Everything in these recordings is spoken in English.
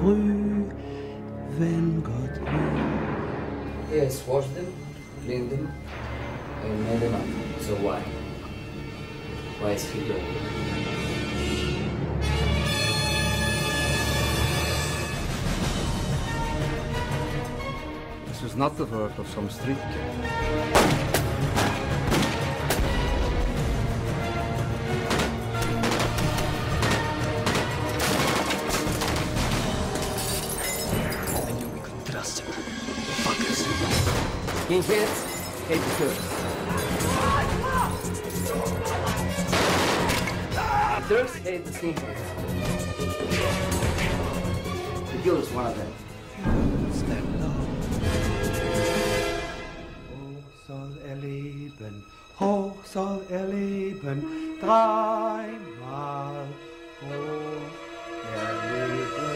früh, wenn Gott will. Yes, wash them, clean them, and made them up. So why? Why is he doing it? This was not the work of some street kid. Skinheads hate the Turks. The Turks hate the skinheads. The killer's one of them. Stand low. Hoch soll er leben, hoch soll er leben, dreimal hoch er lebe,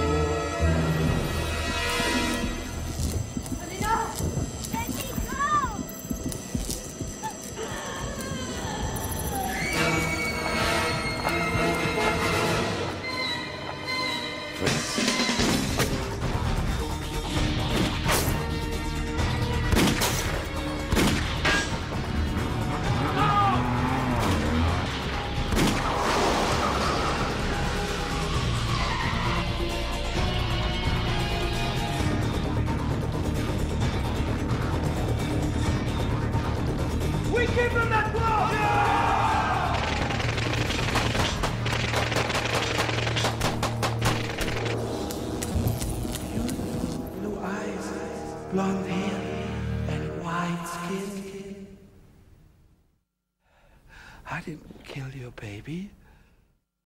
We give them that blow! beautiful blue eyes, blonde hair, and white skin. I didn't kill your baby.